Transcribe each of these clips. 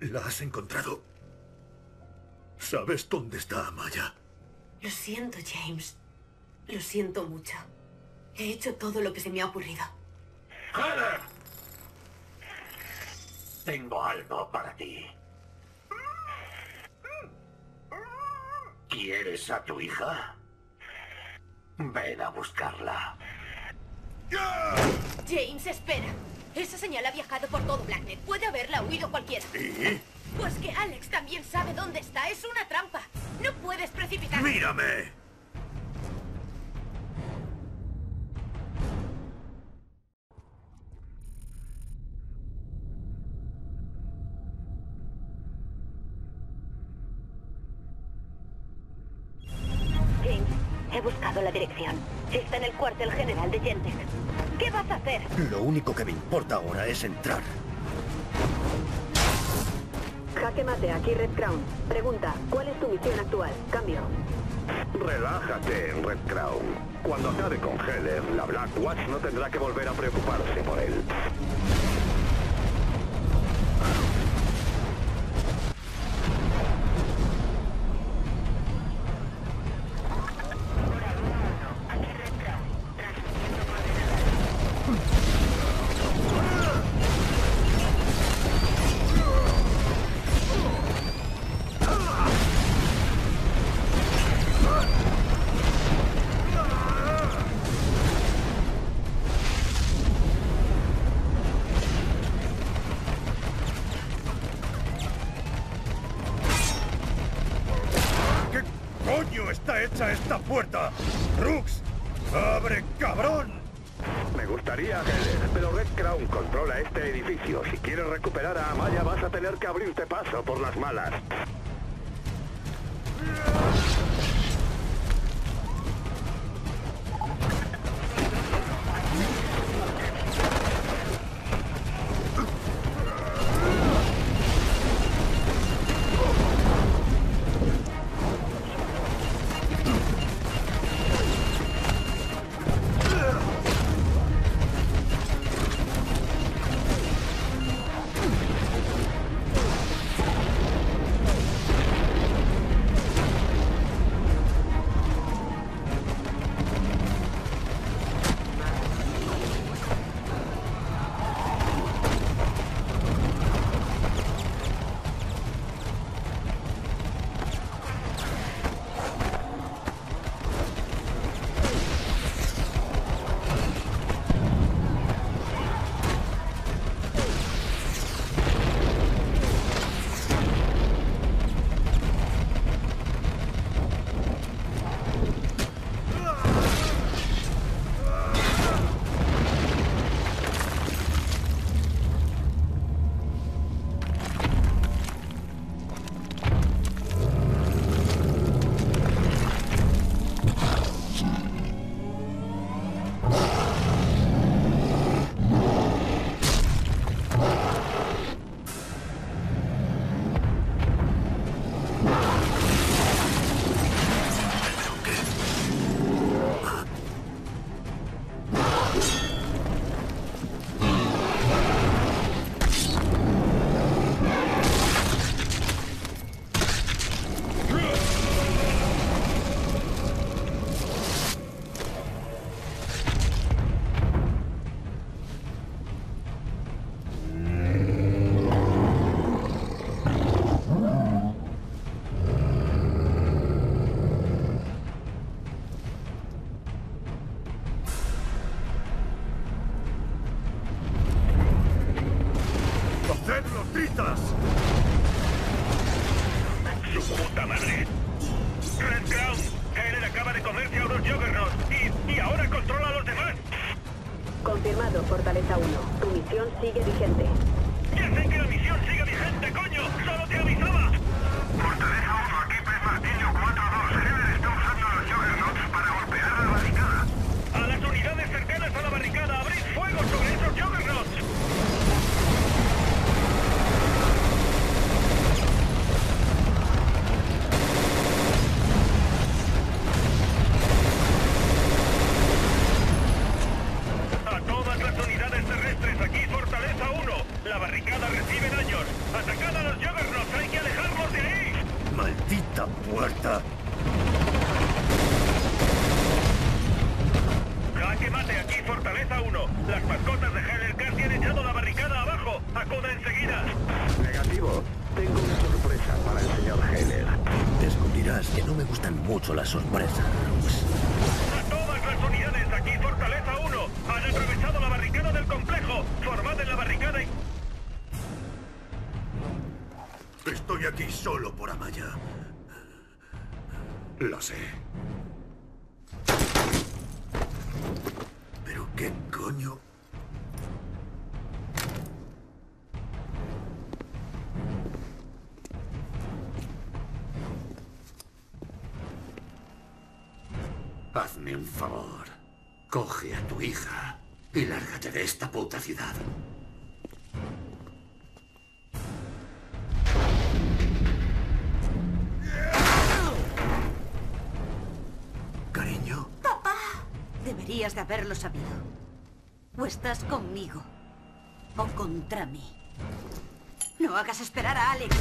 ¿La has encontrado? ¿Sabes dónde está Amaya? Lo siento, James. Lo siento mucho. He hecho todo lo que se me ha ocurrido. ¡Heather! Tengo algo para ti. ¿Quieres a tu hija? Ven a buscarla. James, espera. Esa señal ha viajado por todo Blacknet. Puede haberla oído cualquiera. ¿Y? Pues que Alex también sabe dónde está. Es una trampa. No puedes precipitarte. ¡Mírame! James, he buscado la dirección. Está en el cuartel general de Gentek. ¿Qué vas a hacer? Lo único que me importa ahora es entrar. Jaque mate, aquí Red Crown. Pregunta, ¿cuál es tu misión actual? Cambio. Relájate, Red Crown. Cuando acabe con Heather, la Black Watch no tendrá que volver a preocuparse por él. ¡Está hecha esta puerta! ¡Rux! ¡Abre, cabrón! Me gustaría, Heather, pero Red Crown controla este edificio. Si quieres recuperar a Amaya, vas a tener que abrirte paso por las malas. ¡Su puta madre! ¡Red Crown! Heather acaba de comerse a unos Juggernauts y ahora controla a los demás. Confirmado, Fortaleza 1. Tu misión sigue vigente. ¡Ya sé que la misión sigue vigente, coño! ¡Solo te avisaba! Fortaleza 1, aquí Pez Martillo 4-2. Heather está usando a los Juggernauts para golpear a la barricada. ¡A las unidades cercanas a la barricada! ¡Abrid fuego sobre esos Juggernauts! La barricada recibe daños. ¡Atacad a los Juggernauts! muerta. ¡Jaque mate! Aquí Fortaleza 1. Las mascotas de Heller casi han echado la barricada abajo. ¡Acuda enseguida! Negativo. Tengo una sorpresa para el señor Heller. Descubrirás que no me gustan mucho las sorpresas, Rux. ¡A todas las unidades! Aquí Fortaleza 1. Han atravesado la barricada del complejo. Formad en la barricada y... Estoy aquí solo por Amaya. Lo sé. ¿Pero qué coño? Hazme un favor. Coge a tu hija y lárgate de esta puta ciudad. Cariño. ¡Papá! Deberías de haberlo sabido. O estás conmigo, o contra mí. No hagas esperar a Alex.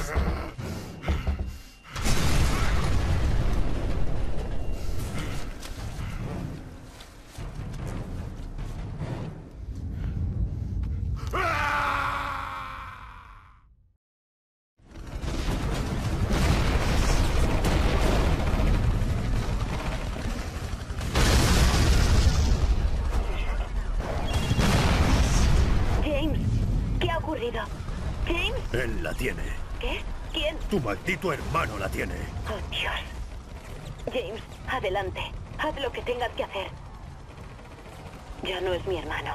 James, ¿qué ha ocurrido? James, Él la tiene. ¿qué? ¿Quién? Tu maldito hermano la tiene. Oh, Dios. James, adelante. Haz lo que tengas que hacer. Ya no es mi hermano.